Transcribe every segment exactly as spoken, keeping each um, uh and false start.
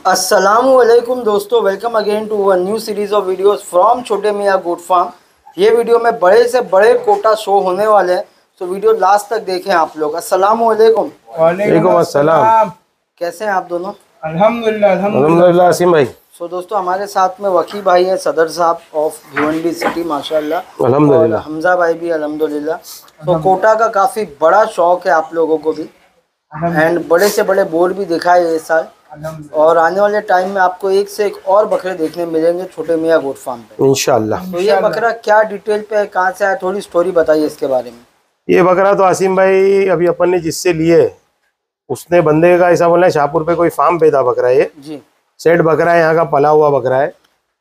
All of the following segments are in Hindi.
अस्सलामुअलैकुम दोस्तों, welcome again to a new series of videos from Chhote Miyan goat farm. ये वीडियो में बड़े से बड़े कोटा शो होने वाले हैं, तो वीडियो लास्ट तक देखें आप लोग। अस्सलामुअलैकुम। वालेकुम अस्सलाम। कैसे हैं आप दोनों? अल्हम्दुलिल्लाह अल्हम्दुलिल्लाह आसिम भाई। सो दोस्तों, हमारे साथ में वकी भाई हैं, सदर साहब ऑफ भिवंडी सिटी माशाल्लाह, और हमजा भाई भी अल्हम्दुलिल्लाह। तो कोटा का काफ़ी बड़ा शौक है आप लोगों को भी, एंड बड़े से बड़े बोर भी दिखाए इस साल, और आने वाले टाइम में आपको एक से एक और बकरे देखने मिलेंगे छोटे मियाँ गोट फार्म पे इंशाल्लाह। तो ये बकरा क्या डिटेल पे कहाँ से आया, थोड़ी स्टोरी बताइए इसके बारे में। ये बकरा तो आसिम भाई अभी अपन ने जिससे लिए उसने बंदे का ऐसा बोला है, शाहपुर पे कोई फार्म पे था बकरा, ये जी सेट बकरा है, यहाँ का पला हुआ बकरा है।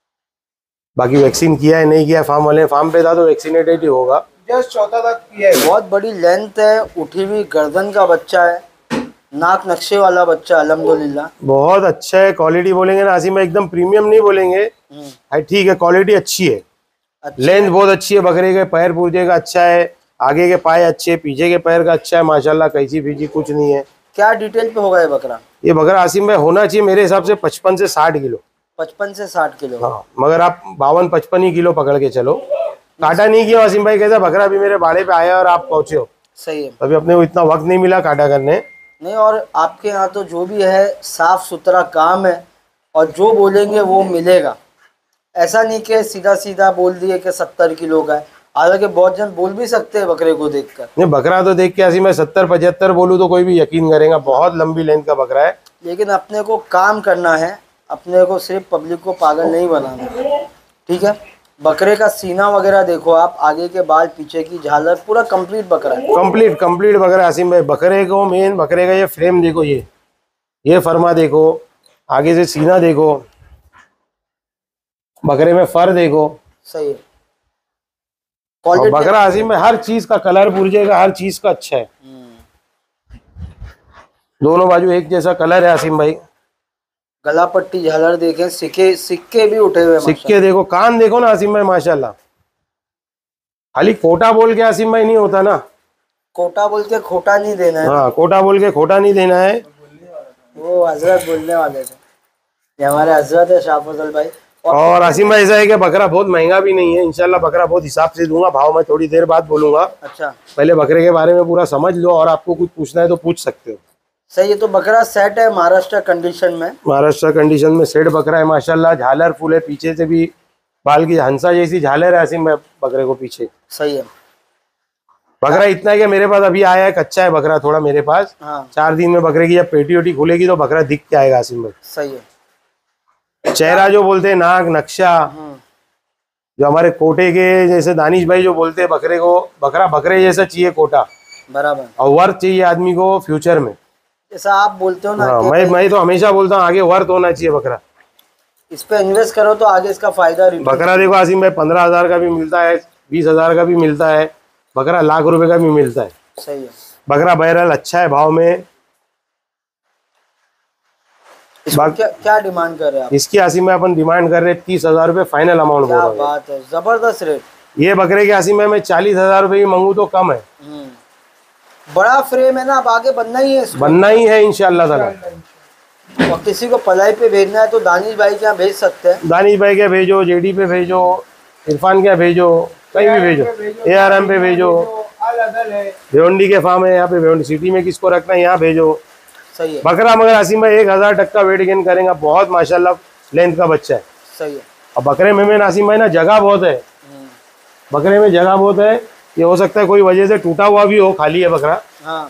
बाकी वैक्सीन किया है नहीं किया, फार्म वाले फार्म पे था तो वैक्सीनेटेड ही होगा। जस्ट चौथा तक किया है। बहुत बड़ी लेंथ है, उठी हुई गर्दन का बच्चा है, नाक नक्शे वाला बच्चा अल्हम्दुलिल्लाह। बहुत अच्छा है। क्वालिटी बोलेंगे ना आसिम भाई, एकदम प्रीमियम नहीं बोलेंगे, ठीक है, क्वालिटी अच्छी है। लेंथ बहुत अच्छी है बकरे के, पैर पूजे का अच्छा है, आगे के पाए अच्छे, पीछे के पैर का अच्छा है माशाल्लाह, कैसी फीची कुछ नहीं है। क्या डिटेल पे होगा ये बकरा? ये बकरा आसिम भाई होना चाहिए मेरे हिसाब से पचपन से साठ किलो। पचपन से साठ किलो? हाँ, मगर आप बावन पचपन ही किलो पकड़ के चलो। काटा नहीं किया आसिम भाई, कैसा बकरा भी मेरे बाड़े पे आया और आप पहुंचे हो। सही है। अभी अपने को इतना वक्त नहीं मिला काटा करने। नहीं, और आपके यहाँ तो जो भी है साफ सुथरा काम है, और जो बोलेंगे वो मिलेगा। ऐसा नहीं कि सीधा सीधा बोल दिए कि सत्तर किलो का है, हालांकि बहुत जन बोल भी सकते हैं बकरे को देखकर। नहीं, बकरा तो देख के ऐसी मैं सत्तर पचहत्तर बोलूँ तो कोई भी यकीन करेगा, बहुत लंबी लेंथ का बकरा है। लेकिन अपने को काम करना है, अपने को सिर्फ पब्लिक को पागल नहीं बनाना, ठीक है। बकरे का सीना वगैरह देखो आप, आगे के बाल, पीछे की झालर, पूरा कंप्लीट बकरा है। कंप्लीट कंप्लीट बकरा आसिम भाई। बकरे को मेन बकरे का ये फ्रेम देखो, ये ये फरमा देखो, आगे से सीना देखो, बकरे में फर देखो। सही है। बकरा आसिम में हर चीज का कलर पुर्जे का हर चीज का अच्छा है। दोनों बाजू एक जैसा कलर है आसिम भाई। गला पट्टी झालर देखें, सिक्के सिक्के भी उठे हुए, सिक्के देखो, कान देखो ना आसिम भाई माशाल्लाह। खाली कोटा बोल के आसिम भाई नहीं होता ना, कोटा बोल के खोटा नहीं देना है। हाँ, कोटा बोल के खोटा नहीं देना है। वो हजरत बोलने वाले थे, ये हमारे हजरत है शाह फजल भाई। और आसिम भाई ऐसा है कि बकरा बहुत महंगा भी नहीं है, इंशाल्लाह बकरा बहुत हिसाब से दूंगा, भाव मैं थोड़ी देर बाद बोलूंगा। अच्छा, पहले बकरे के बारे में पूरा समझ लो, और आपको कुछ पूछना है तो पूछ सकते हो। सही है। तो बकरा सेट है महाराष्ट्र कंडीशन में? महाराष्ट्र कंडीशन में सेट बकरा है माशाल्लाह। झालर फूल है, पीछे से भी बाल की हंसा जैसी झालर है आसिम भाई बकरे को पीछे। सही है। बकरा इतना है कि मेरे पास अभी आया है, कच्चा है बकरा थोड़ा मेरे पास। हाँ। चार दिन में बकरे की जब पेटी वेटी खुलेगी तो बकरा दिख के आएगा आसिम भाई। सही है। चेहरा जो बोलते हैं, नाक नक्शा, जो हमारे कोटे के जैसे दानिश भाई जो बोलते हैं बकरे को, बकरा बकरे जैसा चाहिए कोटा, बराबर। और वर्थ चाहिए आदमी को फ्यूचर में, जैसा आप बोलते हो ना। हाँ, मैं मैं तो हमेशा बोलता हूँ आगे वर्थ होना चाहिए बकरा। इस पे इन्वेस्ट करो तो आगे इसका फायदा। बकरा देखो आसिम भाई, पंद्रह हजार का भी मिलता है, बीस हजार का भी मिलता है, बकरा लाख रुपए का भी मिलता है। सही है। बकरा बहरहाल अच्छा है भाव में। क्या क्या डिमांड कर रहे हैं आप? इसकी आसिम में अपन डिमांड कर रहे हैं तीस हजार रुपए फाइनल अमाउंट बोल रहा हूं। बात है, जबरदस्त रेट। ये बकरे के आसिम में मैं चालीस हजार रुपए ही मांगू तो कम है। बड़ा फ्रेम है ना, अब आगे बनना ही है, बनना ही है इंशाल्लाह ताला। और किसी को पलाई पे भेजना है तो दानिश भाई के यहाँ भेज सकते हैं। दानिश भाई के भेजो, जेडी पे भेजो, इरफान के भेजो, कहीं भी भेजो, ए आर एम पे भेजो, भिवंडी के फार्म है यहाँ पे, भिवंडी सिटी में किसको रखना है यहाँ भेजो। सही है। बकरा मगर आसिम भाई एक हजार टक्का वेट गेन करेगा, बहुत माशाल्लाह लेंथ का बच्चा है। सही है। और बकरे में में आसिम भाई ना जगह बहुत है, बकरे में जगह बहुत है। ये हो सकता है कोई वजह से टूटा हुआ भी हो, खाली है बकरा। हाँ।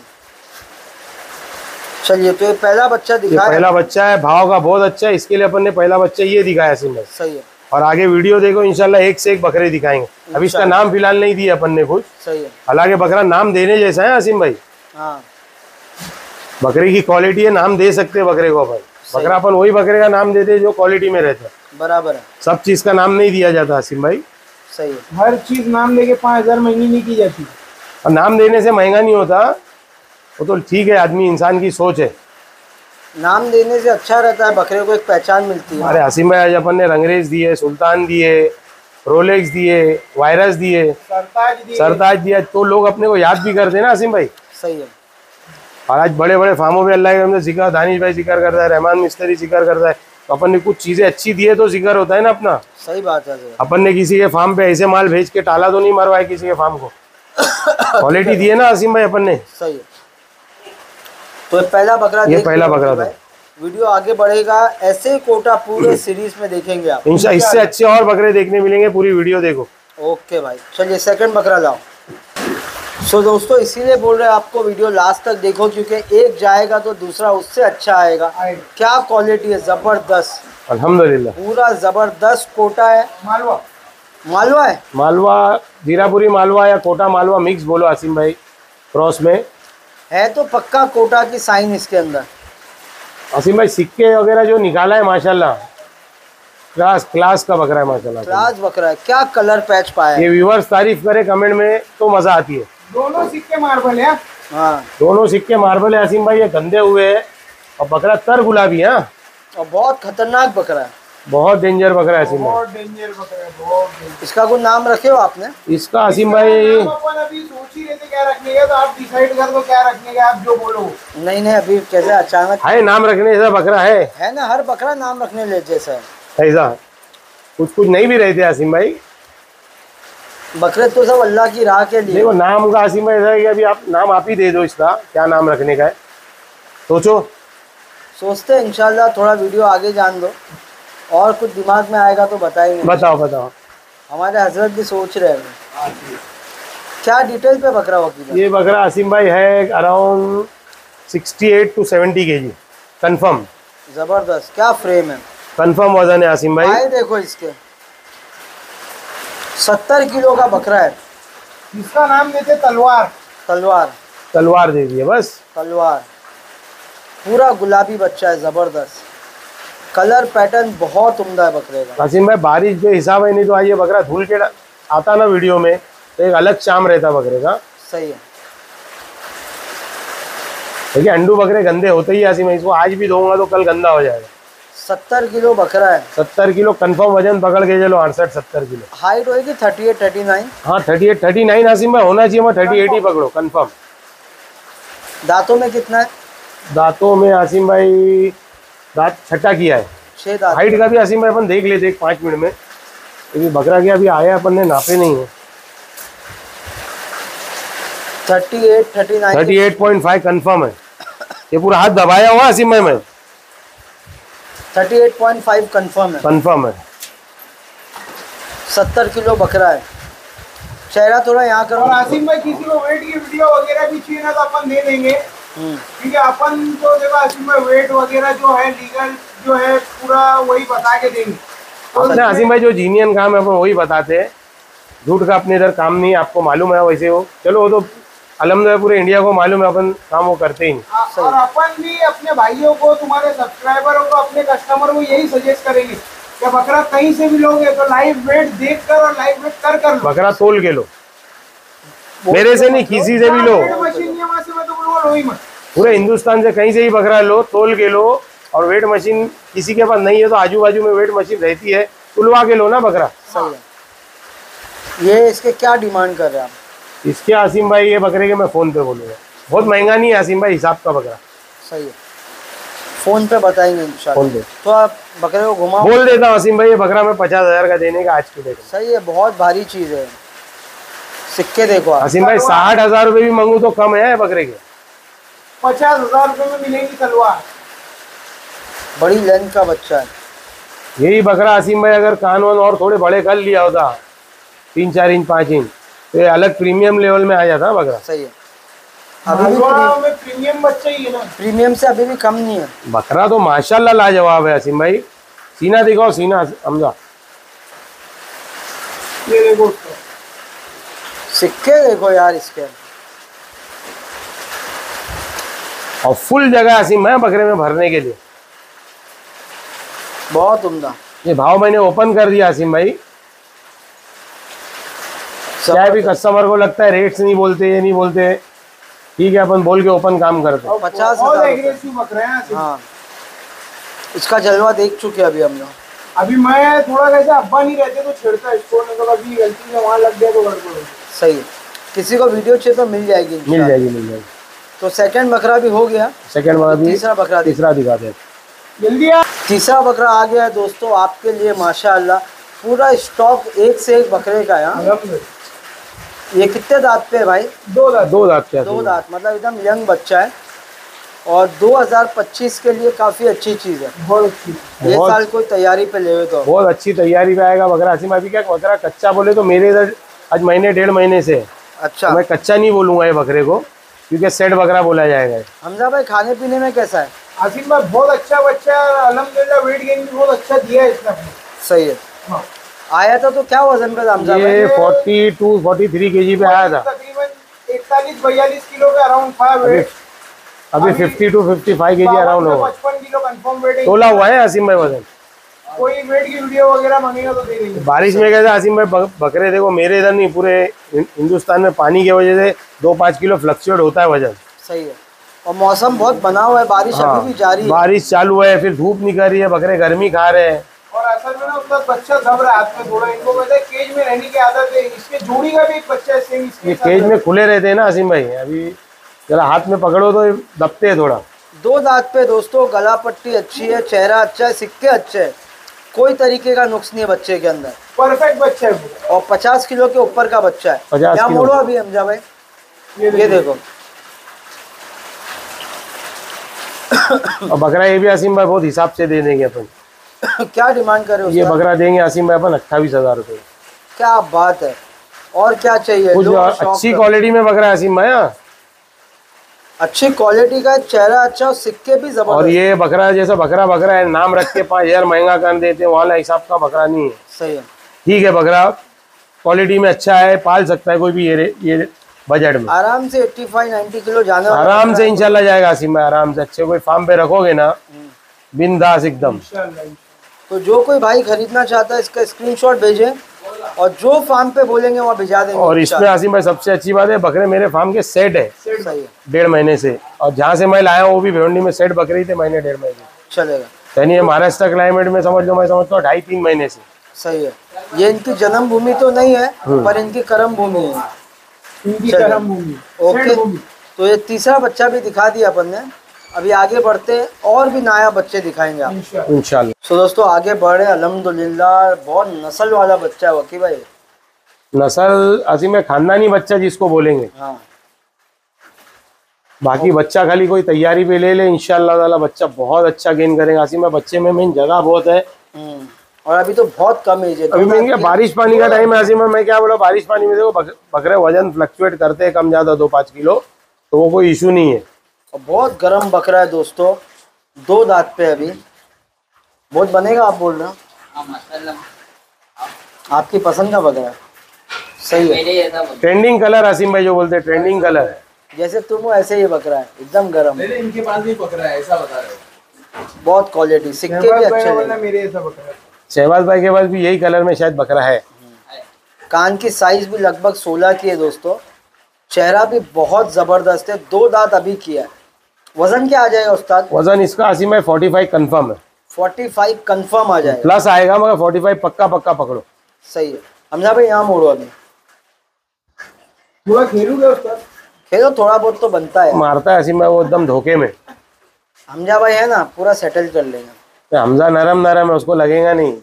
चलिए, तो ये पहला बच्चा दिखाया, पहला बच्चा है, भाव का बहुत अच्छा है, इसके लिए अपन ने पहला बच्चा ये दिखाया आसिम भाई। सही है। और आगे वीडियो देखो इंशाल्लाह एक से एक बकरे दिखाएंगे। अभी इसका नाम फिलहाल नहीं दिया अपन ने कुछ। सही है। हालांकि बकरा नाम देने जैसा है आसिम भाई। हाँ। बकरे की क्वालिटी है, नाम दे सकते हैं बकरे को अपन। बकरा अपन वही बकरे का नाम देते जो क्वालिटी में रहता है। बराबर है। सब चीज का नाम नहीं दिया जाता आसिम भाई। सही है। हर चीज नाम देके पाँच हजार महंगी नहीं की जाती, और नाम देने से महंगा नहीं होता, वो तो ठीक है, आदमी इंसान की सोच है। नाम देने से अच्छा रहता है, बकरे को एक पहचान मिलती है। अरे आसिम भाई, आज अपन ने रंगरेज दिए, सुल्तान दिए, रोलेक्स दिए, वायरस दिए, सरताज दिया, तो लोग अपने को याद भी करते हैं ना आसिम भाई। सही है। और आज बड़े बड़े फार्मों में अल्लाह के हमने जिक्र, दानिश भाई जिक्र करता है, रहमान मिस्त्री जिक्र करता है, तो अपन ने कुछ चीजें अच्छी दी है तो जिक्र होता है ना अपना। सही बात है सर। अपन ने किसी के फार्म पे ऐसे माल भेज के टाला तो नहीं मरवाया किसी के फार्म को, क्वालिटी दी है ना आसिम भाई अपन ने। सही है। तो पहला बकरा, ये पहला बकरा था। वीडियो आगे बढ़ेगा, ऐसे कोटा पूरे सीरीज में देखेंगे आप इंशाल्लाह। इससे अच्छे और बकरे देखने मिलेंगे, पूरी वीडियो देखो। ओके भाई, चलिए सेकंड बकरा लाओ। सो so, दोस्तों इसीलिए बोल रहे हैं आपको वीडियो लास्ट तक देखो, क्योंकि एक जाएगा तो दूसरा उससे अच्छा आएगा। क्या क्वालिटी है, जबरदस्त अल्हम्दुलिल्लाह, पूरा जबरदस्त कोटा है। मालवा मालवा है, मालवा जीरापुरी मालवा या कोटा मालवा मिक्स बोलो आसिम भाई, क्रॉस में है तो पक्का कोटा की साइन इसके अंदर। आसिम भाई सिक्के वगैरह जो निकाला है माशाल्लाह, क्लास क्लास का बकरा है माशाल्लाह, क्लास बकरा है। क्या कलर पैच पाया है। ये व्यूअर्स तारीफ करे कमेंट में तो मजा आती है। दोनों सिक्के मार्बल है। हाँ, दोनों सिक्के मार्बल है आसिम भाई, ये गंदे हुए हैं और बकरा तर गुलाबी है और बहुत खतरनाक बकरा है, बहुत डेंजर बकरा है आसिम भाई। बहुत डेंजर बकरा है, बहुत डेंजर। इसका कोई नाम रखे हो आपने। इसका आसिम भाई नाम अपन अभी सोच ही रहे थे क्या रखने का, तो आप डिसाइड कर दो क्या रखने का, आप जो बोलो। नहीं नहीं, अभी कैसे अचानक है नाम रखने जैसा बकरा है है ना, हर बकरा नाम रखने ले जैसा है। ऐसा कुछ कुछ नहीं भी रहे थे आसिम भाई, बकरे तो सब अल्लाह की राह के लिए। देखो नाम का आसिम भाई ऐसा है कि अभी आप नाम आप ही दे दो, इसका क्या नाम रखने का है सोचो। सोचते हैं इंशाल्लाह, थोड़ा वीडियो आगे जान दो और कुछ दिमाग में आएगा तो बताएंगे। बताओ बताओ। हमारे हजरत भी सोच रहे हैं। क्या डिटेल पे बकरा वकील। ये बकरा आसिम भाई है around sixty eight to seventy K G confirm. जबरदस्त, क्या फ्रेम है, कन्फर्म वजन है आसिम भाई। आए देखो इसके सत्तर किलो का बकरा है। इसका नाम देते तलवार। तलवार तलवार दे दिए बस। तलवार पूरा गुलाबी बच्चा है, जबरदस्त कलर पैटर्न बहुत उम्दा है बकरे का। आसिम भाई बारिश के हिसाब है, नहीं तो आज ये बकरा धूल के आता ना वीडियो में तो एक अलग शाम रहता बकरे का। सही है। देखिए अंडू बकरे गंदे होते ही आसिम भाई, इसको आज भी दूंगा तो कल गंदा हो जाएगा। सत्तर किलो बकरा है। सत्तर किलो कंफर्म वजन पकड़ के चलो, अड़सठ सत्तर किलो। हाइट होगी थर्टी एट थर्टी नाइन। हाँ thirty eight thirty nine Asim भाई होना चाहिए, मैं थर्टी एट ही पकड़ो कंफर्म। दांतों में कितना है। दांतों में आसिम भाई दांत छठा किया है। छह दांत। हाइट का भी आसिम भाई अपन देख लेते एक पाँच मिनट में, क्योंकि बकरा के अभी आया अपन ने नापे नहीं है। Thirty eight thirty nine thirty eight point five confirm है। ये पूरा हाथ दबाया हुआ आसिम भाई में, thirty eight point five confirm है। कंफर्म है। सत्तर किलो बकरा है। चेहरा थोड़ा यहाँ करो। और आसिम भाई किसी को वेट की वीडियो वगैरह भी चाहिए ना तो अपन दे देंगे, ठीक है। अपन तो देखो आसिम भाई वेट वगैरह जो है लीगल जो है पूरा वही बता के देंगे। तो आसिम भाई जो जीनियन काम है अपन वही बताते हैं, झूठ का अपने इधर काम नहीं है, आपको मालूम है वैसे हो। चलो वो तो अलहमदुलिल्लाह पूरे इंडिया को मालूम है, अपन काम वो करते ही नहीं। और अपन भी अपने भाइयों को, तुम्हारे सब्सक्राइबरों को, अपने कस्टमर को यही सजेस्ट करेंगे कि बकरा कहीं से भी लोगे तो लाइव वेट देख कर और लाइव वेट कर कर लो। बकरा तोल के लो, मेरे से नहीं किसी से भी लो, मशीन वहाँ से मैं तो बोलूँगा लो ही मत। पूरे हिंदुस्तान से कहीं से ही बकरा लो, तोल के लो। और वेट मशीन किसी के पास नहीं है तो आजू बाजू में वेट मशीन रहती है, तुलवा के लो ना बकरा। सही है। ये इसके क्या डिमांड कर रहे हैं आप। इसके आसिम भाई ये बकरे के मैं फोन पे बोलूँगा, बहुत महंगा नहीं है आसिम भाई, हिसाब का बकरा। सही है, फोन पे बताएंगे इंशाल्लाह। फोन पे तो आप बकरे को घुमाओ। बोल देता हूँ आसिम भाई ये बकरा मैं पचास हजार का देने का आज की डेट में। सही है, बहुत भारी चीज है। सिक्के देखो आप। आसिम भाई साठ हजार रुपये भी मांगू तो कम है बकरे के। पचास हजार रुपये में मिलेगी तलवार। बड़ी लेंथ का बच्चा है। यही बकरा आसिम भाई अगर कान वान और थोड़े बड़े कर लिया होता, तीन चार इंच पाँच इंच, तो ये अलग प्रीमियम लेवल में आ जाता बकरा। सही है। अभी भी मालवा में प्रीमियम बच्चा ही है ना, प्रीमियम से अभी भी कम नहीं है। बकरा तो माशाल्लाह लाजवाब है आसिम भाई। सीना दिखाओ, सीना हमजा। ये देखो उसका। सिक्के देखो यार इसके। और फुल जगह आसिम है बकरे में भरने के लिए, बहुत उम्दा। ये भाव मैंने ओपन कर दिया आसिम भाई। चाहे भी कस्टमर को लगता है रेट्स नहीं बोलते, ये नहीं बोलते, ठीक है अपन बोल के ओपन काम करते हैं। पचास बहुत हजार एग्रेसिव बकरे हैं आसिम। हाँ, इसका जलवा देख चुके अभी हम लोग। अभी मैं थोड़ा कैसे अब्बा नहीं रहते तो छेड़ता इसको, नहीं तो कभी गलती से वहाँ लग गया तो गड़बड़ हो। सही है। किसी को वीडियो चाहिए तो मिल जाएगी मिल इंशाल्लाह। जाएगी मिल जाएगी। तो सेकंड बकरा भी हो गया, सेकंड बकरा भी, तीसरा बकरा तीसरा दिखाते हैं। जल्दी आ। तीसरा बकरा आ गया है दोस्तों आपके लिए माशाल्लाह, पूरा स्टॉक एक से एक बकरे का है। ये कितने दांत पे है भाई? दो दांत। दो दांत के दो दांत, मतलब एकदम यंग बच्चा है और दो हज़ार पच्चीस के लिए काफी अच्छी चीज है। बहुत अच्छी। ये साल कोई तैयारी पे ले तो बहुत अच्छी तैयारी पे आएगा बकरा। आसिम भाई क्या बकरा कच्चा बोले तो मेरे इधर आज महीने डेढ़ महीने से। अच्छा, तो मैं कच्चा नहीं बोलूंगा ये बकरे को, क्योंकि सेट बकरा बोला जाएगा। हमजा भाई खाने पीने में कैसा है? आसिम भाई बहुत अच्छा बच्चा है, अल्हम्दुलिल्लाह वेट गेन भी बहुत अच्छा दिया है इसने। सही है। हाँ। आया था तो क्या वजन पे था हमजा भाई? ये फोर्टी टू फोर्टी थ्री के जी पे आया था। तकरीबन इकतालीस बयालीस किलो के अराउंड था वेट। अभी फिफ्टी टू फिफ्टी फाइव के जी अराउंड होगा। पचपन किलो कंफर्म वेट है। तोला हुआ है आसिम भाई वजन। कोई वेट की वीडियो वगैरह मांगेगा तो दे देंगे। बारिश में कैसे आसिम भाई बक- बकरे देखो मेरे इधर नहीं पूरे हिंदुस्तान में पानी की वजह से दो पाँच किलो फ्लक्चुएट होता है वजन। सही है। और मौसम बहुत बना हुआ है, बारिश हाँ, अभी भी जारी है। बारिश चालू है, फिर धूप निकल रही है, बकरे गर्मी खा रहे हैं। और असल में ना उसका बच्चा दब रहा है हाथ में थोड़ा। इनको कहते हैं केज में रहने की आदत है। इसके जोड़ी का भी एक बच्चा है सेम इसके ये साथ। केज में खुले रहते हैं ना आसिम भाई, अभी जरा हाथ में पकड़ो तो ये दबते हैं थोड़ा। दो दांत पे दोस्तों, गला पट्टी अच्छी है, चेहरा अच्छा है, सिक्के अच्छे हैं, कोई तरीके का नुक्स नहीं है बच्चे के अंदर। परफेक्ट बच्चा है पूरा। और पचास किलो के ऊपर का बच्चा है। पचास क्या किलो। मोड़ो अभी हमजा भाई, ये ये देखो। और बकरा ये भी आसिम भाई बहुत हिसाब से दे देंगे अपन। क्या डिमांड कर रहे हो ये उसका? बकरा देंगे आसिम भाई अपन अट्ठाईस हजार रुपये। क्या बात है, और क्या चाहिए? कुछ लो, शौक अच्छी कर- क्वालिटी में बकरा है आसिम भाई। हाँ। अच्छी क्वालिटी का, चेहरा अच्छा और सिक्के भी और जबरदस्त। ये बकरा जैसा बकरा बकरा है, नाम रख के पाँच हजार महंगा कर देते हैं, वाला हिसाब का बकरा नहीं है। सही है। ठीक है, बकरा क्वालिटी में अच्छा है, पाल सकता है कोई भी ये ये बजट में। आराम से पचासी नब्बे किलो जाने वाला आराम बकरा से है। इंशाल्लाह जाएगा आसिम भाई, आराम से। अच्छे कोई फार्म पे रखोगे ना, बिंदास एकदम। इंशाल्लाह। तो जो कोई भाई खरीदना चाहता है इसका स्क्रीनशॉट भेजें और जो फार्म पे बोलेंगे वहाँ भिजा देंगे। और इसमें आसिम भाई सबसे अच्छी बात है, बकरे मेरे फार्म के सेट है सही है, डेढ़ महीने से। और जहाँ से मैं लाया हूँ वो भी भिवंडी में सेट बकरे ही थे, महीने डेढ़ महीने। चलेगा। यानी ये महाराष्ट्र क्लाइमेट में समझ लो, मैं समझता हूँ ढाई तीन महीने से। सही है। ये इनकी जन्म भूमि तो नहीं है पर इनकी कर्म भूमि है। इनकी चलो। कर्म भूमि। ओके, सेठ भूमि। तो ये तीसरा बच्चा भी दिखा दिया अपन ने। अभी आगे बढ़ते हैं और भी नया बच्चे दिखाएंगे आप। इंशाल्लाह। इंशाल्लाह। सो दोस्तों आगे बढ़े, अल्हम्दुलिल्लाह बहुत नस्ल वाला बच्चा है वकी भाई। नस्ल आसिम भाई खानदानी बच्चा जिसको बोलेंगे। हाँ, बाकी बच्चा खाली कोई तैयारी पे ले ले, इंशाल्लाह ताला बच्चा बहुत अच्छा गेन करेगा। आसिम भाई बच्चे में मेन जगह बहुत है। हम्म, और अभी तो बहुत कम एज है। अभी मैं क्या बारिश पानी का टाइम है आसिम भाई, मैं क्या बोला, बारिश पानी में देखो बक- बकरे वजन फ्लक्चुएट करते हैं कम ज्यादा दो पाँच किलो, तो वो कोई इशू नहीं है। और बहुत गर्म बकरा है दोस्तों, दो दांत पे अभी। बहुत बनेगा आप बोल रहे हो? आपकी पसंद का बकरा है, सही है। ट्रेंडिंग कलर आसिम भाई जो बोलते हैं, ट्रेंडिंग कलर है। जैसे तुम हो ऐसे ही बकरा है, एकदम गर्म, इनके पास भी पकड़ा है, ऐसा बता रहे हो। बहुत क्वालिटी, सिक्के भी शहबाज भाई अच्छे का बोलना लगे। मेरे ऐसा बकरा है। शहबाज भाई के पास भी यही कलर में शायद बकरा है। कान की साइज भी लगभग सोलह की है दोस्तों। चेहरा भी बहुत जबरदस्त है, दो दांत अभी किया है। वजन क्या आ जाएगा उस्ताद? वजन इसका आसिम भाई फोर्टी फाइव कन्फर्म है, पैंतालीस कंफर्म आ जाएगा। प्लस आएगा मगर फोर्टी फाइव पक्का पक्का पकड़ो। सही है। हमजा भाई यहाँ मोड़ो अभी, थोड़ा खेलूंगा उसका। खेलो थोड़ा बहुत तो बनता है। मारता है आसिम भाई वो एकदम धोखे में। हमजा भाई है ना, पूरा सेटल कर लेंगे। हमजा नरम नरम है, उसको लगेगा नहीं।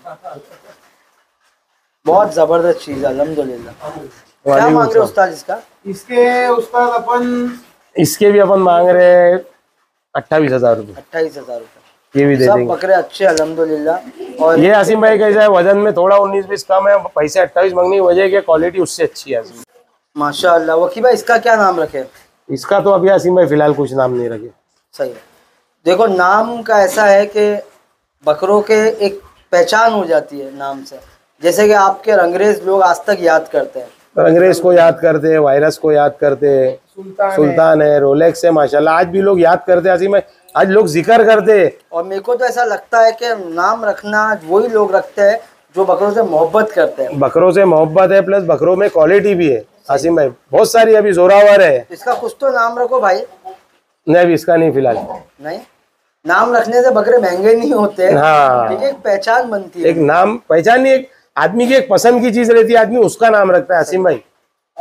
बहुत जबरदस्त चीज है अल्हम्दुलिल्लाह। क्या वालेकुम मांग रहे हो सलाम। उस्ताद इसका? इसके उस्ताद अपन इसके भी अपन मांग रहे हैं अट्ठाईस हजार रुपये, अट्ठाईस हजार रुपये। ये भी दे सब देंगे। बकरे अच्छे अल्हम्दुलिल्लाह। और ये आसिम भाई कैसा है, वजन में थोड़ा उन्नीस बीस कम है, पैसे अट्ठाईस मांगने की वजह की क्वालिटी उससे अच्छी है आसिम। माशाअल्लाह। वकी भाई इसका क्या नाम रखे? इसका तो अभी आसिम भाई फिलहाल कुछ नाम नहीं रखे। सही है। देखो नाम का ऐसा है कि बकरों के एक पहचान हो जाती है नाम से। जैसे कि आपके रंगरेज लोग आज तक याद करते हैं, अंग्रेज को याद करते हैं, वायरस को याद करते हैं, सुल्तान है। सुल्तान है, रोलेक्स है, माशाल्लाह आज भी लोग याद करते हैं आसिम भाई, आज लोग जिक्र करते हैं। और मेरे को तो ऐसा लगता है कि नाम रखना वही लोग रखते हैं जो बकरों से मोहब्बत करते हैं। बकरों से मोहब्बत है, प्लस बकरों में क्वालिटी भी है आसिम भाई, बहुत सारी अभी जोरावर है। इसका कुछ तो नाम रखो भाई। नहीं अभी इसका नहीं फिलहाल। नहीं, नाम रखने से बकरे महंगे नहीं होते। हाँ। ठीक है, एक पहचान बनती है। एक नाम पहचान नहीं, एक आदमी की एक पसंद की चीज रहती है, आदमी उसका नाम रखता है आसिम भाई।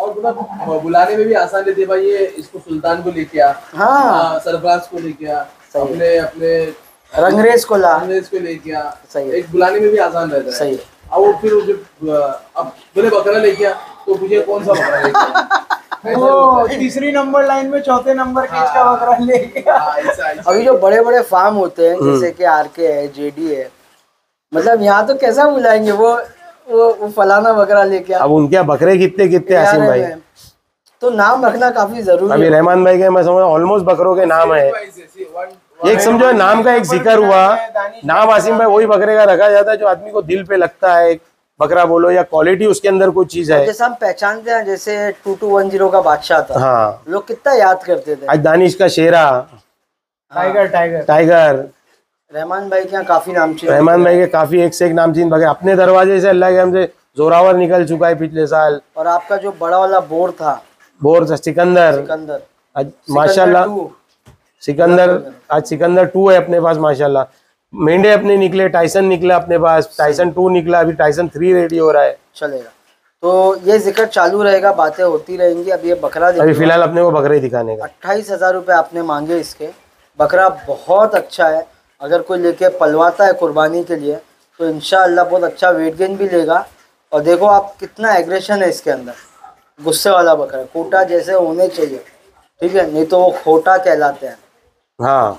और मतलब बुलाने में भी आसान रहती है भाई, ये इसको सुल्तान को लेके आ, हाँ सरफराज को लेके आ, अपने अपने रंगरेज को ला, रंगरेज को लेके आ, सही है। एक बुलाने में भी आसान रहता है। सही है। अब वो फिर जब अब बोले बकरा लेके आ तो मुझे कौन सा बकरा लेके आ? वो तीसरी नंबर लाइन में चौथे नंबर केज का बकरा ले गया। हाँ, ऐसा ऐसा अभी जो बड़े बड़े फार्म होते हैं जैसे कि आरके है, जेडी है, मतलब यहाँ तो कैसा बुलाएंगे, वो वो, वो फलाना बकरा लेके आ। अब उनके यहाँ बकरे कितने कितने यार आसिम भाई, है, तो नाम रखना काफी जरूरी अभी है। रहमान भाई के मैं समझ ऑलमोस्ट बकरों के नाम है, एक समझो नाम का एक जिक्र हुआ, नाम आसिम भाई वही बकरे का रखा जाता है जो आदमी को दिल पे लगता है, बकरा बोलो या क्वालिटी उसके अंदर कोई चीज है। जैसे हम पहचानते हैं, जैसे टू टू वन जीरो का बादशाह था, हाँ लोग कितना याद करते थे। आज दानिश का Shera, tiger tiger tiger, Rahman भाई के यहाँ काफी नामचीन, रहमान भाई के काफी एक से एक नामचीन बकरे अपने दरवाजे से अल्लाह के हमसे जोरावर निकल चुका है पिछले साल। और आपका जो बड़ा वाला बोर था, बोर था सिकंदर, सिकंदर, आज माशाल्लाह टू, सिकंदर, आज सिकंदर टू है अपने पास माशाल्लाह। मेंढे अपने निकले, टाइसन निकला अपने पास, टाइसन टू निकला, अभी टाइसन थ्री रेडी हो रहा है। चलेगा। तो ये जिक्र चालू रहेगा, बातें होती रहेंगी। अब ये बकरा अभी फिलहाल अपने को बकरे दिखाने का अट्ठाईस हजार रुपये आपने मांगे इसके। बकरा बहुत अच्छा है, अगर कोई लेके पलवाता है कुर्बानी के लिए तो इंशाअल्लाह बहुत अच्छा वेट गेन भी लेगा। और देखो आप कितना एग्रेशन है इसके अंदर, गुस्से वाला बकरा, कोटा जैसे होने चाहिए, ठीक है, नहीं तो वो खोटा कहलाते हैं। हाँ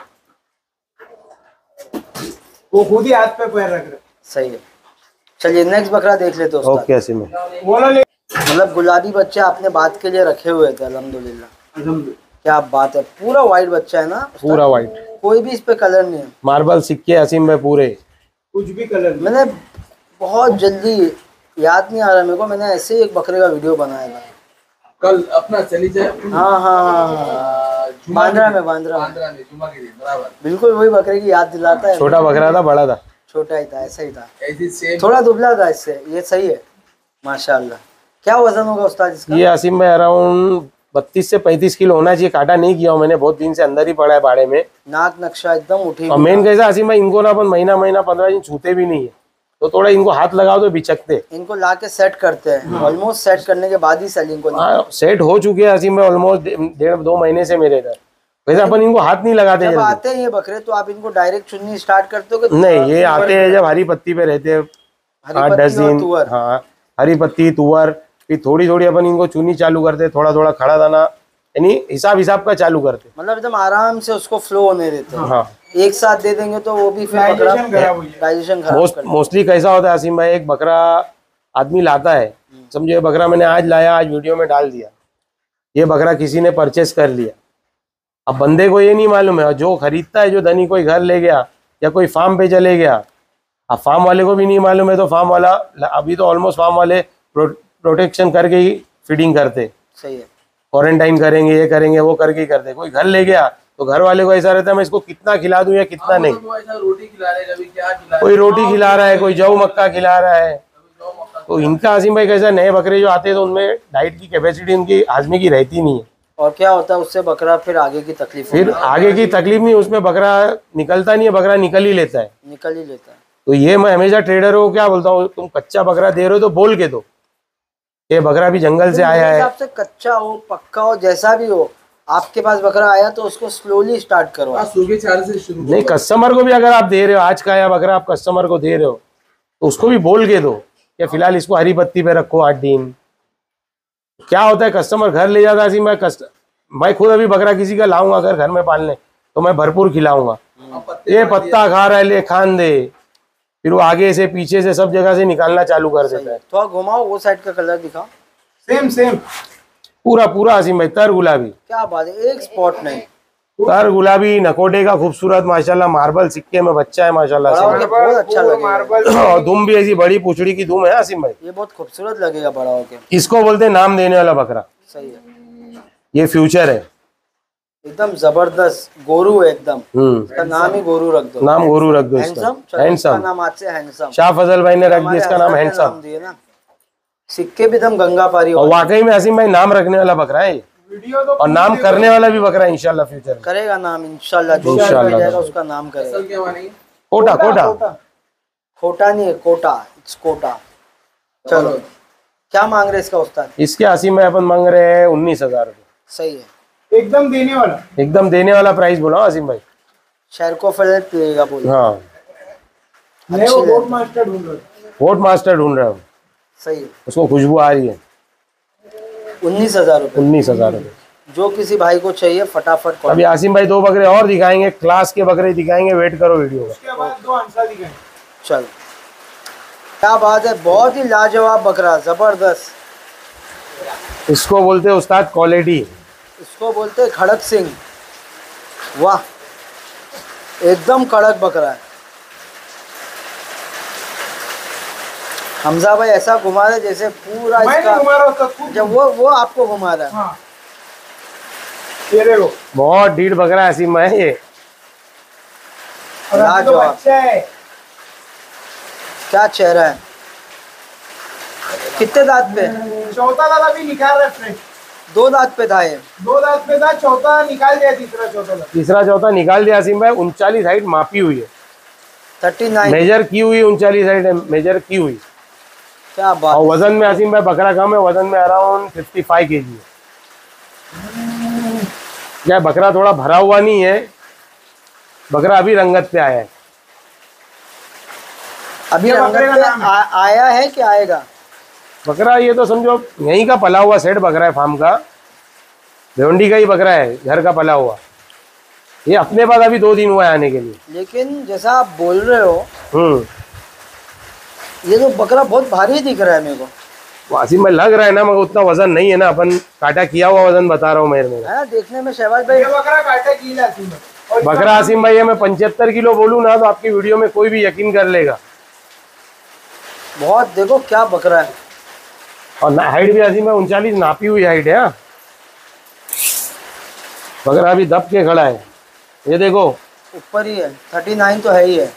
वो खुद ही हाथ पे पैर रख रहे। सही है। चलिए नेक्स्ट बकरा देख लेते हो। ओके आसिम भाई, बोलो ले। मतलब गुलाबी बच्चे आपने बात के लिए रखे हुए थे, अल्हम्दुलिल्लाह। क्या बात है, पूरा वाइट बच्चा है ना, पूरा वाइट, कोई भी इस पे कलर नहीं है। मार्बल सिक्के आसिम भाई पूरे। कुछ भी कलर नहीं। मैंने बहुत जल्दी, याद नहीं आ रहा मेरे को, मैंने ऐसे ही एक बकरे का वीडियो बनाया था कल अपना चली जाए। हाँ हाँ हाँ, बांद्रा में, बांद्रा में, बांद्रा में जुमा के दिन बराबर बिल्कुल वही बकरे की याद दिलाता है। छोटा बकरा था, बड़ा था, छोटा ही था, ऐसा ही था, ऐसी सेम थोड़ा दुबला था इससे। ये सही है माशाल्लाह। क्या वजन होगा उस्ताद इसका? ये आसिम भाई अराउंड बत्तीस से पैंतीस किलो होना चाहिए। काटा नहीं किया हूं मैंने, बहुत दिन से अंदर ही पड़ा है बाड़े में। नाक नक्शा एकदम उठी और मेन कैसा आसिम भाई, इनको ना अपन महीना महीना पंद्रह दिन छूते भी नहीं है, तो थोड़ा इनको हाथ लगाओ तो बिचकते। इनको ला के सेट करते हैं, ऑलमोस्ट सेट करने के बाद ही सेलिंग को हाँ सेट हो चुके हैं आसिम भाई ऑलमोस्ट डेढ़ दो महीने से मेरे इधर। वैसे अपन इनको हाथ नहीं लगाते जब जल्दी। आते हैं ये बकरे तो आप इनको डायरेक्ट चुननी स्टार्ट करते हो कि नहीं, ये आते हैं जब हरी पत्ती पे रहते हैं हरी आठ पत्ती दस और दिन। तुअर? हाँ हरी पत्ती तुअर, फिर थोड़ी थोड़ी अपन इनको चुनी चालू करते, थोड़ा थोड़ा खड़ा दाना, यानी हिसाब हिसाब का चालू करते। मतलब एकदम आराम से उसको फ्लो होने देते हैं। हाँ एक साथ दे देंगे तो वो भी फिर बकरा डाइजेशन खराब हो जाएगा। डाइजेशन खराब मोस्ट कर मोस्टली कैसा होता है आसिम भाई, एक बकरा आदमी लाता है, समझो ये बकरा मैंने आज लाया, आज वीडियो में डाल दिया, ये बकरा किसी ने परचेस कर लिया। अब बंदे को ये नहीं मालूम है, और जो खरीदता है, जो धनी कोई घर ले गया या कोई फार्म पे चले गया, अब फार्म वाले को भी नहीं मालूम है, तो फार्म वाला अभी तो ऑलमोस्ट फार्म वाले प्रो, प्रोटेक्शन करके ही फीडिंग करते, सही है। क्वारंटाइन करेंगे, ये करेंगे, वो करके ही करते। कोई घर ले गया तो घर वाले को ऐसा रहता है मैं इसको कितना खिला दूं या कितना नहीं। तो ऐसा रोटी खिला रहे, कभी क्या खिला कोई रोटी खिला रहा है, कोई जौ मक्का खिला रहा है। तो इनका आसिम भाई कैसा, नए बकरे जो आते हैं तो उनमें डाइट की कैपेसिटी उनकी हाजमे की रहती नहीं है, और क्या होता है उससे बकरा फिर आगे की तकलीफ फिर आगे की तकलीफ नहीं, उसमें बकरा निकलता नहीं है, बकरा निकल ही लेता है। निकल ही लेता है। तो ये मैं हमेशा ट्रेडर को क्या बोलता हूँ, तुम कच्चा बकरा दे रहे हो तो बोल के दो, ये बकरा भी जंगल से आया मेरे है। हिसाब से कच्चा हो पक्का हो जैसा भी हो, आपके पास बकरा आया तो उसको स्लोली स्टार्ट करो। हाँ, सूखे चारे से शुरू नहीं, कस्टमर को भी अगर आप दे रहे हो, आज का आया बकरा आप कस्टमर को दे रहे हो तो उसको भी बोल के दो कि फिलहाल इसको हरी पत्ती पे रखो आठ दिन। क्या होता है, कस्टमर घर ले जाता है, मैं कस्ट मैं खुद अभी बकरा किसी का लाऊंगा अगर घर में पालने तो मैं भरपूर खिलाऊंगा। ये पत्ता खा रहा है, ले खान दे, फिर वो आगे से पीछे से सब जगह से निकालना चालू कर देता है। थोड़ा घुमाओ, वो साइड का कलर दिखाओ। सेम सेम पूरा पूरा आसिम भाई तर गुलाबी, क्या बात है, एक स्पॉट नहीं। तर गुलाबी, नकोटे का खूबसूरत माशाल्लाह, मार्बल सिक्के में बच्चा है माशाल्लाह बड़ा से। होके बहुत अच्छा लगेगा। मार्बल और दुम भी ऐसी बड़ी पूछड़ी की दुम है आसिम भाई, ये बहुत खूबसूरत लगेगा बड़ा होके। इसको बोलते हैं नाम देने वाला बकरा। सही है, ये फ्यूचर है, एकदम जबरदस्त गोरू है एकदम। हम्म इसका नाम ही गोरू रख दो। नाम गोरू रख दो इसका, हैंडसम, चलो इसका हैंडसम। नाम आज से हैंडसम। शाह फजल भाई ने रख दिया हमारे इसका नाम हजरत ने हैंडसम। नाम दिए ना। सिक्के भी एकदम गंगा पारी और वाले। वाकई में आसिम भाई नाम रखने वाला बकरा है ये। वीडियो तो और नाम करने वाला भी बकरा है इंशाल्लाह फ्यूचर में। करेगा नाम इंशाल्लाह, जो इंशाल्लाह। भी जाएगा उसका नाम करेगा। असल क्या मानेंगे? कोटा कोटा खोटा नहीं है, कोटा, इट्स कोटा। चलो क्या मांग रहे इसका उस्ताद? इसके आसिम भाई अपन मांग रहे हैं उन्नीस हजार रुपये। सही है, एकदम देने वाला। एकदम देने वाला प्राइस बोला आसिम भाई। शहर को फल पिएगा बोले। हाँ, मैं वो बोट मास्टर ढूंढ रहा हूँ। वोट मास्टर ढूंढ रहा हूँ, सही है, उसको खुशबू आ रही है। उन्नीस हजार रुपये। उन्नीस हजार रुपये। जो किसी भाई को चाहिए फटाफट कॉल। अभी आसिम भाई दो बकरे और दिखाएंगे, क्लास के बकरे दिखाएंगे, वेट करो वीडियो का। उसके बाद दो हंसा दिखाएं। चल, क्या बात है, बहुत ही लाजवाब बकरा, जबरदस्त। इसको बोलते हैं उस्ताद क्वालिटी। इसको बोलते हैं खड़क सिंह। वाह, एकदम कड़क बकरा है। हमजा भाई ऐसा घुमा रहे जैसे पूरा मैं इसका, नहीं घुमा रहा हूँ, खुद जब वो वो आपको घुमा रहा है। हाँ, ये देखो। बहुत ढीठ बकरा है आसिम भाई ये। और अभी तो लाजवाब। बच्चा है। क्या चेहरा है, कितने दांत पे? चौथा दांत अभी निकाल रहा है फ्रेंड। दो दांत पे था ये। दो दांत पे था, चौथा निकाल दिया, तीसरा चौथा दांत। तीसरा चौथा निकाल दिया आसिम भाई। उनचालीस हाइट मापी हुई है, थर्टी नाइन। मेजर की हुई, उनचालीस हाइट मेजर की हुई। क्या बात और है। वजन में आसिम भाई बकरा कम है, वजन में अराउंड फिफ्टी फाइव के जी है। क्या बकरा थोड़ा भरा हुआ नहीं है, बकरा अभी रंगत पे आया है। अभी ये रंगत बकरे का पे नाम है। आ, आया है कि आएगा? बकरा ये तो समझो यहीं का पला हुआ सेट बकरा है, फार्म का भिवंडी का ही बकरा है, घर का पला हुआ। ये अपने पास अभी दो दिन हुआ है आने के लिए। लेकिन जैसा आप बोल रहे हो, हम्म ये तो बकरा बहुत भारी दिख रहा है मेरे को। वो आसिम भाई लग रहा है ना, मगर उतना वजन नहीं है ना। अपन काटा किया हुआ वजन बता रहा हूँ मेरे में। है ना, देखने में शहबाज भाई। ये बकरा काटा की लाती है। और इसका बकरा आसिम भाई मैं पचहत्तर किलो बोलूँ ना तो आपकी वीडियो में कोई भी यकीन कर लेगा। बहुत, देखो क्या बकरा है। और हाइट भी आसिम भाई उनचालीस नापी हुई हाइट है। हाँ, बकरा अभी दब के खड़ा है, ये देखो। ऊपर ही है, थर्टी नाइन तो है ही है।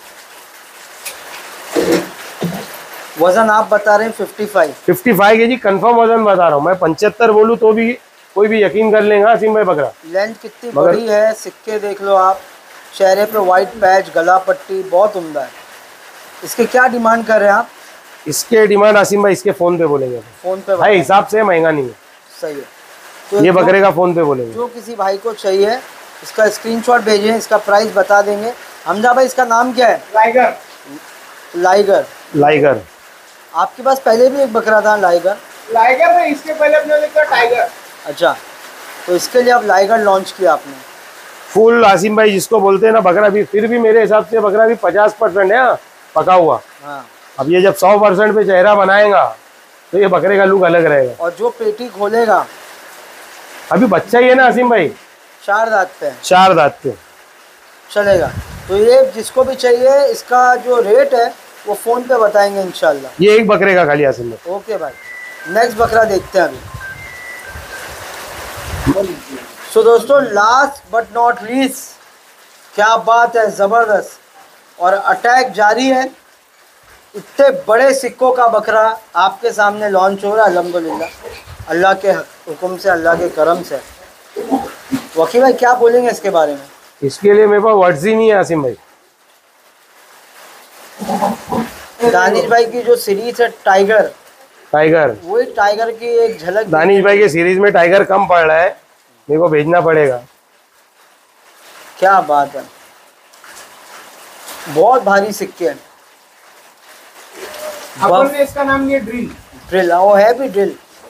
वजन आप बता रहे हैं फिफ्टी फाइव। फिफ्टी फाइव के जी कन्फर्म वजन बता रहा हूँ मैं। पचहत्तर बोलूँ तो भी कोई भी यकीन कर लेगा आसिम भाई बकरा। लेंथ कितनी मगर- बड़ी है, सिक्के देख लो आप, चेहरे पे वाइट पैच, गला पट्टी बहुत उम्दा है। इसके क्या डिमांड कर रहे हैं आप? इसके डिमांड आसिम भाई इसके फोन पे बोलेंगे फोन पे भाई, बताएं। हिसाब से महंगा नहीं है। सही है, तो ये जो- बकरे का फोन पे बोलेंगे। जो किसी भाई को चाहिए इसका स्क्रीनशॉट भेजें, इसका प्राइस बता देंगे। हमजा भाई इसका नाम क्या है? टाइगर। लाइगर। लाइगर। आपके पास पहले भी एक बकरा था लाइगर? टाइगर में इसके पहले अपने लिखा टाइगर। अच्छा, तो इसके लिए अब लाइगर लॉन्च किया आपने। फुल आसिम भाई जिसको बोलते हैं ना बकरा, भी फिर भी मेरे हिसाब से बकरा भी पचास परसेंट है हाँ, पका हुआ। हाँ, अब ये जब सौ परसेंट पे चेहरा बनाएगा तो ये बकरे का लुक अलग रहेगा। और जो पेटी खोलेगा, अभी बच्चा ही है ना आसिम भाई, चार दांत पे है, चार दांत पे चलेगा। तो ये जिसको भी चाहिए, इसका जो रेट है वो फ़ोन पे बताएंगे इंशाल्लाह। ये एक बकरे का खाली आसिम भाई। ओके भाई, नेक्स्ट बकरा देखते हैं अभी। सो दोस्तों, लास्ट बट नॉट लीस्ट, क्या बात है, ज़बरदस्त। और अटैक जारी है। इतने बड़े सिक्कों का बकरा आपके सामने लॉन्च हो रहा है अल्हम्दुलिल्लाह, अल्लाह के हुक्म से, अल्लाह के करम से। वकील भाई क्या बोलेंगे इसके बारे में? इसके लिए मेरे पास वर्ड्स ही नहीं है आसिम भाई। दानिश भाई की जो सीरीज है टाइगर, टाइगर, वही टाइगर की एक झलक। दानिश भाई के सीरीज में टाइगर कम पड़ रहा है, मेरे को भेजना पड़ेगा। क्या बात है, बहुत भारी सिक्के हैं। अपन ने इसका नाम लिया ड्रिल। ड्रिल, वो है भी ड्रिल।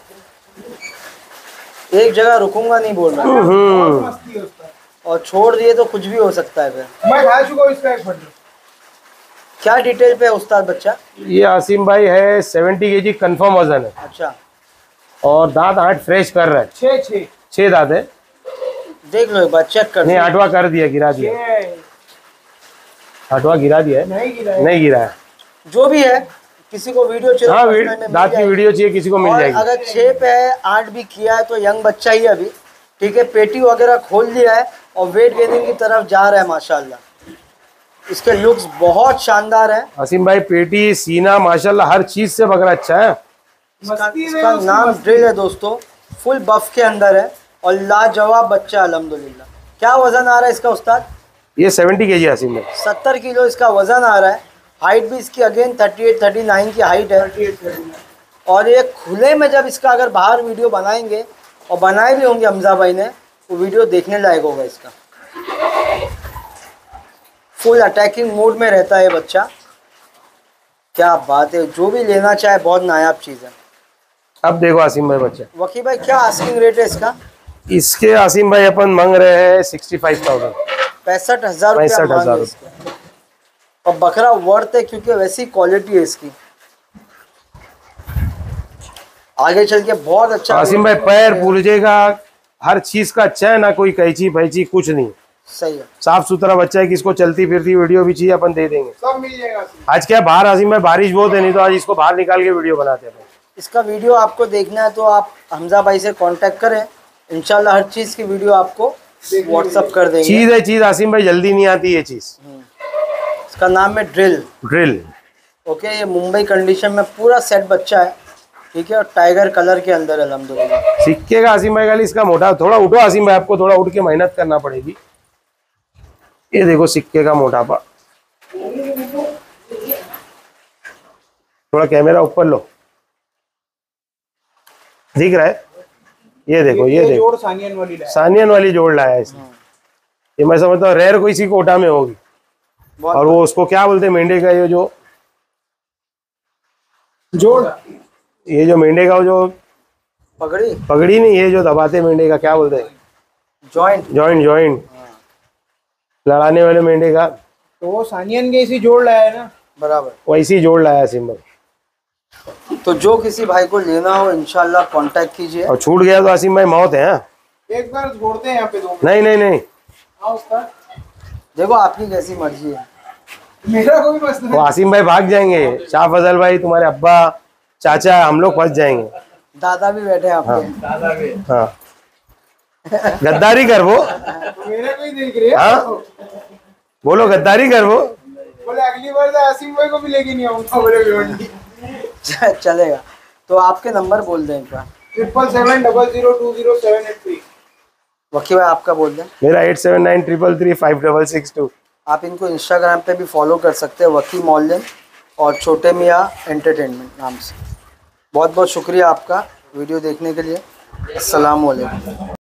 एक जगह रुकूंगा नहीं बोल रहा, बहुत मस्ती है उसका। और छोड़ दिए तो कुछ भी हो सकता है फिर। मैं खा चुका हूँ इसका एक बंडल। क्या डिटेल पे है उस्ताद बच्चा? ये आसिम भाई है सेवेंटी के जी कन्फर्म वजन है, अच्छा, और दांत आठ फ्रेश कर रहा है। छः छः छह दांत है, देख लो एक बार, चेक कर नहीं लो। आठवां कर दिया, गिरा दिया, छः आठवां गिरा दिया है, नहीं गिरा है। नहीं गिरा है। जो भी है, किसी को वीडियो चाहिए हाँ, तो वीड- पर्सनल में मिल दांत की जाएगी। वीडियो चाहिए किसी को मिल और जाएगी। अगर छः पे है, आठ भी किया है तो यंग बच्चा ही है अभी, ठीक है। पेटी वगैरह खोल दिया है और वेट गेनिंग की तरफ जा रहा है माशाल्लाह। इसके लुक्स बहुत शानदार है। आसिम भाई पेटी, सीना माशाल्लाह हर चीज से बकरा अच्छा है। इसका, मस्ती में इसका उसकी नाम मस्ती। ड्रिल है दोस्तों, फुल बफ के अंदर है और लाजवाब बच्चा अल्हम्दुलिल्लाह। क्या वजन आ रहा है इसका उस्ताद? ये सेवेंटी के जी आसिम भाई। सत्तर किलो इसका वजन आ रहा है। हाइट भी इसकी again thirty eight thirty nine की हाइट है। और ये खुले में जब इसका अगर बाहर वीडियो बनाएंगे और बनाए भी होंगे हमजा भाई ने, वो वीडियो देखने लायक होगा। इसका फुल अटैकिंग मोड में रहता है बच्चा। क्या बात है, जो भी लेना चाहे बहुत नायाब चीज़ है। अब देखो आसिम भाई बच्चा, वकी भाई क्या आस्किंग रेट है इसका? इसके आसिम भाई अपन मांग रहे हैं सिक्सटी फाइव थाउजेंड, पैंसठ हजार पैंसठ रुपया हजार मांगे इसके। और बकरा वर्थ है क्योंकि वैसी क्वालिटी है इसकी। आगे चल के बहुत अच्छा आसिम भाई पैर पूछेगा, हर चीज का अच्छा है, ना कोई कैची फैची कुछ नहीं, सही है, साफ सुथरा बच्चा है। किसको चलती फिरती वीडियो भी चाहिए अपन दे देंगे, सब मिल जाएगा। आज क्या बाहर आसिम भाई बारिश बहुत है, नहीं तो आज इसको बाहर निकाल के वीडियो बनाते हैं। इसका वीडियो आपको देखना है तो आप हमजा भाई से कांटेक्ट करें, इंशाल्लाह हर चीज की वीडियो आपको व्हाट्सअप कर देंगे। चीज है चीज आसिम भाई, जल्दी नहीं आती ये चीज। इसका नाम है ड्रिल। ड्रिल ओके, ये मुंबई कंडीशन में पूरा सेट बच्चा है, ठीक है, और टाइगर कलर के अंदर अल्हम्दुलिल्लाह। सिक्के का आसिम भाई खाली इसका मोटा, थोड़ा उठो आसिम भाई, आपको थोड़ा उठ के मेहनत करना पड़ेगी। ये देखो सिक्के का मोटापा, थोड़ा कैमरा ऊपर लो, दिख रहा है? ये देखो, ये देखो जोड़ सानियन वाली लाया। सानियन वाली जोड़ लाया है इसने। ये मैं समझता हूँ रेयर कोई सी कोटा में होगी। और वो उसको क्या बोलते हैं, मेंढे का ये जो जोड़, ये जो मेंढे का जो पगड़ी, पगड़ी नहीं, ये जो दबाते मेंढे का क्या बोलते हैं, जॉइंट। जॉइंट जॉइंट लड़ाने वाले मेंढे का, तो वो सानियन के इसी जोड़ लाया है ना, बराबर। वैसी जोड़ लाया सिंबल। तो जो किसी भाई को लेना हो इंशाल्लाह कांटेक्ट कीजिए। और छूट गया तो आसिम भाई मौत है। हाँ? एक बार जोड़ते हैं यहाँ पे दो। नहीं नहीं नहीं, हाँ उसका देखो आपकी कैसी मर्जी है, मेरा कोई मसला वो आसिम भाई भाग जाएंगे, शाह फजल भाई, तुम्हारे अब्बा, चाचा, हम लोग फंस जाएंगे। दादा भी बैठे हैं आपके। दादा भी हाँ गद्दारी कर वो, मेरा कोई देख रहे हाँ बोलो गद्दारी कर वो। बोले अगली बार तो आसिम भाई को भी लेके नहीं आऊंगा। बोले भिवंडी चलेगा। तो आपके नंबर बोल दें एक बार। Triple seven double zero two zero seven eight three. वकी भाई आपका बोल दें। मेरा eight seven nine triple three five double six two. आप इनको इंस्टाग्राम पे भी फॉलो कर सकते हैं, वकी मौल्यन और छोटे मियाँ एंटरटेनमेंट नाम से। बहुत बहुत शुक्रिया आपका वीडियो देखने के लिए। अस्सलाम वालेकुम।